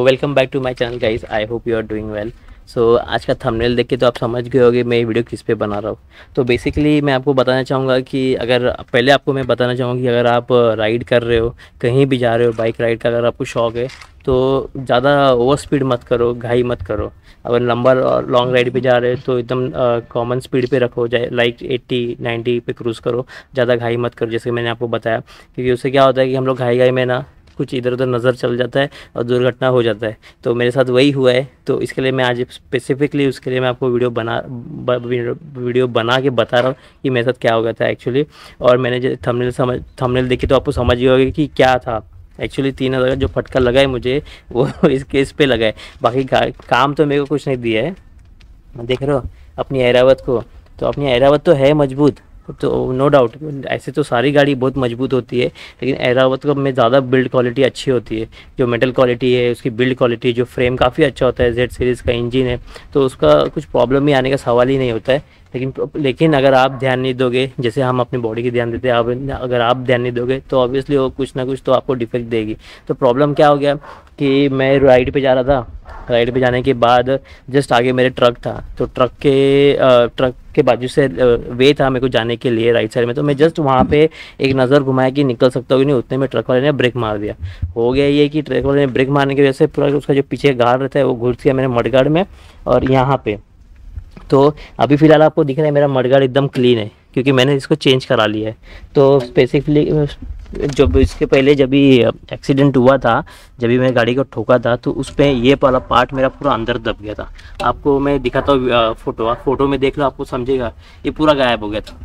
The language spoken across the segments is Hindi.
Welcome back to my channel guys. I hope you are doing well. So आज का थंबनेल देख के तो आप समझ गए होंगे मैं ये वीडियो किस पे बना रहा हूँ। तो बेसिकली मैं आपको बताना चाहूँगा कि मैं बताना चाहूँगा कि अगर आप राइड कर रहे हो, कहीं भी जा रहे हो, बाइक राइड का अगर आपको शौक है तो ज़्यादा ओवर स्पीड मत करो, घाई मत करो। अगर लंबा और लॉन्ग राइड पे जा रहे हो तो एकदम कॉमन स्पीड पे रखो, जाए लाइक 80-90 पे क्रूज़ करो। ज़्यादा घाई मत करो, जैसे मैंने आपको बताया, क्योंकि उससे क्या होता है कि हम लोग घाई में ना कुछ इधर उधर नज़र चल जाता है और दुर्घटना हो जाता है। तो मेरे साथ वही हुआ है। तो इसके लिए मैं आज स्पेसिफिकली उसके लिए मैं आपको वीडियो बना के बता रहा हूँ कि मेरे साथ क्या हो गया था एक्चुअली। और मैंने जो थंबनेल देखी तो आपको समझ ही होगा कि क्या था एक्चुअली। 3,000 जो फटका लगा है मुझे वो इस केस पे लगा है। बाकी काम तो मेरे को कुछ नहीं दिया है। देख रहे हो अपनी ऐरावत को, तो अपनी ऐरावत तो है मजबूत, तो नो डाउट ऐसे तो सारी गाड़ी बहुत मजबूत होती है, लेकिन ऐरावत का में ज़्यादा बिल्ड क्वालिटी अच्छी होती है। जो मेटल क्वालिटी है, उसकी बिल्ड क्वालिटी, जो फ्रेम काफ़ी अच्छा होता है, जेड सीरीज़ का इंजन है, तो उसका कुछ प्रॉब्लम ही आने का सवाल ही नहीं होता है। लेकिन अगर आप ध्यान नहीं दोगे, जैसे हम अपनी बॉडी की ध्यान देते हैं, अगर आप ध्यान नहीं दोगे तो ऑब्वियसली वो कुछ ना कुछ तो आपको डिफेक्ट देगी। तो प्रॉब्लम क्या हो गया कि मैं राइड पे जा रहा था। राइड पे जाने के बाद जस्ट आगे मेरे ट्रक था, तो ट्रक के बाजू से वे था मेरे को जाने के लिए राइट साइड में। तो मैं जस्ट वहाँ पे एक नज़र घुमाया कि निकल सकता हूँ कि नहीं, उतने में ट्रक वाले ने ब्रेक मार दिया। हो गया ये कि ट्रक वाले ने ब्रेक मारने की वजह से पूरा उसका जो पीछे गार्ड रहता है वो घुस गया मेरे मडगार्ड में और यहाँ पे। तो अभी फ़िलहाल आपको दिख रहा है मेरा मडगार्ड एकदम क्लीन है, क्योंकि मैंने इसको चेंज करा लिया है। तो स्पेसिफिकली जब इसके पहले जब भी एक्सीडेंट हुआ था, जब भी मैं गाड़ी को ठोका था, तो उस पर ये वाला पार्ट मेरा पूरा अंदर दब गया था। आपको मैं दिखाता हूँ फोटो में देख लो, आपको समझेगा। ये पूरा गायब हो गया था।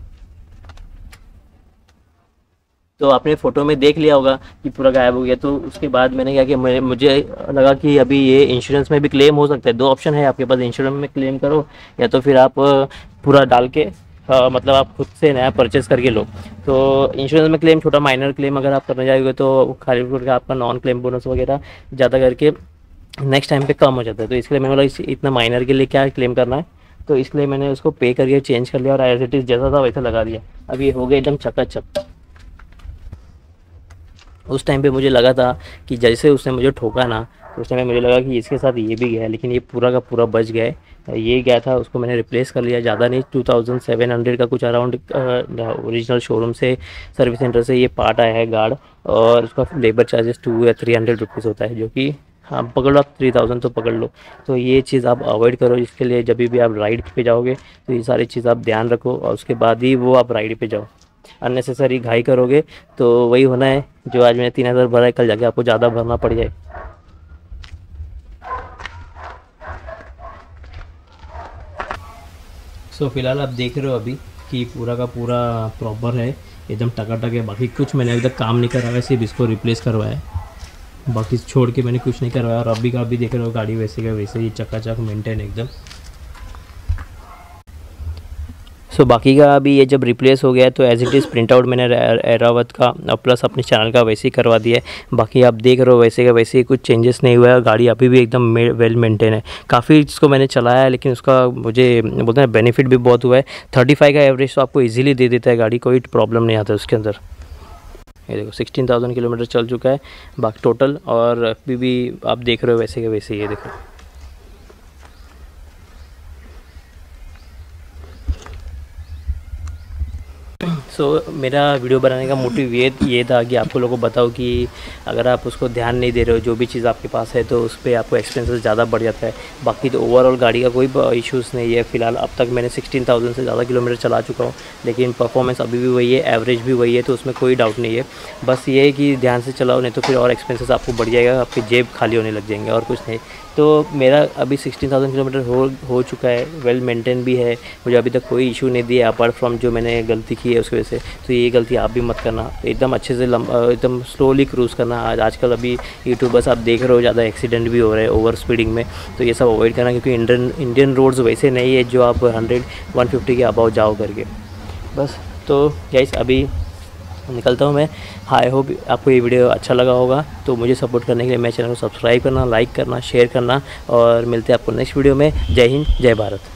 तो आपने फ़ोटो में देख लिया होगा कि पूरा गायब हो गया। तो उसके बाद मैंने क्या किया, मुझे लगा कि अभी ये इंश्योरेंस में भी क्लेम हो सकता है। दो ऑप्शन है आपके पास, इंश्योरेंस में क्लेम करो या तो फिर आप पूरा डाल के मतलब आप खुद से नया परचेस करके लो। तो इंश्योरेंस में क्लेम, छोटा माइनर क्लेम अगर आप करने जाओगे तो खाली करके आपका नॉन क्लेम बोनस वगैरह ज़्यादा करके नेक्स्ट टाइम पे कम हो जाता है। तो इसके लिए मैंने बोला इतना माइनर के लिए क्या क्लेम करना है, तो इसलिए मैंने उसको पे करके चेंज कर लिया और एज इट इज़ जैसा था वैसा लगा दिया। अब ये हो गया एकदम चकाचक। उस टाइम पे मुझे लगा था कि जैसे उसने मुझे ठोका ना, तो उस टाइम पे मुझे लगा कि इसके साथ ये भी गया है, लेकिन ये पूरा का पूरा बच गया है। ये गया था, उसको मैंने रिप्लेस कर लिया। ज़्यादा नहीं, 2700 का कुछ अराउंड ओरिजिनल शोरूम से, सर्विस सेंटर से ये पार्ट आया है गार्ड। और उसका लेबर चार्जेस 200 या 300 रुपीज़ होता है, जो कि हाँ पकड़ लो आप 3000 तो पकड़ लो। तो ये चीज़ आप अवॉइड करो। इसके लिए जब भी आप राइड पे जाओगे तो ये सारी चीज़ आप ध्यान रखो और उसके बाद ही वो आप राइड पे जाओ। अननेसेसरी घाई करोगे तो वही होना है जो आज मैंने 3000 भरा है, कल जाके आपको ज़्यादा भरना पड़ जाए। सो फिलहाल आप देख रहे हो अभी कि पूरा का पूरा प्रॉपर है, एकदम टकाटक है। बाकी कुछ मैंने अभी तक काम नहीं करवाया, सिर्फ इसको रिप्लेस करवाया है। बाकी छोड़ के मैंने कुछ नहीं करवाया। और अभी का अभी देख रहे हो गाड़ी वैसे का वैसे ही चकाचक मेंटेन एकदम। सो बाकी का अभी ये जब रिप्लेस हो गया है तो as it is print out मैंने ऐरावत का और प्लस अपने चैनल का वैसे ही करवा दिया है। बाकी आप देख रहे हो वैसे का वैसे ही, कुछ चेंजेस नहीं हुआ है। गाड़ी अभी भी एकदम वेल मेंटेन है। काफ़ी इसको मैंने चलाया है, लेकिन उसका मुझे बोलते हैं बेनिफिट भी बहुत हुआ है। 35 का एवरेज तो आपको ईजिली दे देता है गाड़ी, कोई प्रॉब्लम नहीं आता उसके अंदर। ये देखो 16,000 किलोमीटर चल चुका है बाकी टोटल। और अभी भी आप देख रहे हो वैसे का वैसे ही, ये देखो। मेरा वीडियो बनाने का मोटिव ये था कि आपको लोगों को बताओ कि अगर आप उसको ध्यान नहीं दे रहे हो, जो भी चीज़ आपके पास है, तो उस पर आपको एक्सपेंसेस ज़्यादा बढ़ जाता है। बाकी तो ओवरऑल गाड़ी का कोई इश्यूज़ नहीं है। फ़िलहाल अब तक मैंने 16,000 से ज़्यादा किलोमीटर चला चुका हूँ, लेकिन परफॉर्मेंस अभी भी वही है, एवरेज भी वही है, तो उसमें कोई डाउट नहीं है। बस ये है कि ध्यान से चलाओ, नहीं तो फिर और एक्सपेंसेस आपको बढ़ जाएगा, आपकी जेब खाली होने लग जाएंगे और कुछ नहीं। तो मेरा अभी 16,000 किलोमीटर हो चुका है, वेल मेंटेन भी है। मुझे अभी तक कोई इशू नहीं दिया अपार्ट फ्रॉम जो मैंने गलती की है उसकी वजह से। तो ये गलती आप भी मत करना, एकदम अच्छे से एकदम स्लोली क्रूज़ करना। आजकल अभी यूट्यूबर्स आप देख रहे हो ज़्यादा एक्सीडेंट भी हो रहे हैं ओवर स्पीडिंग में, तो ये सब अवॉइड करना, क्योंकि इंडियन रोड्स वैसे नहीं है जो आप 100-150 के अबाव जाओ करके। बस तो गाइस अभी निकलता हूँ मैं। आई होप आपको ये वीडियो अच्छा लगा होगा। तो मुझे सपोर्ट करने के लिए मेरे चैनल को सब्सक्राइब करना, लाइक करना, शेयर करना, और मिलते हैं आपको नेक्स्ट वीडियो में। जय हिंद, जय भारत।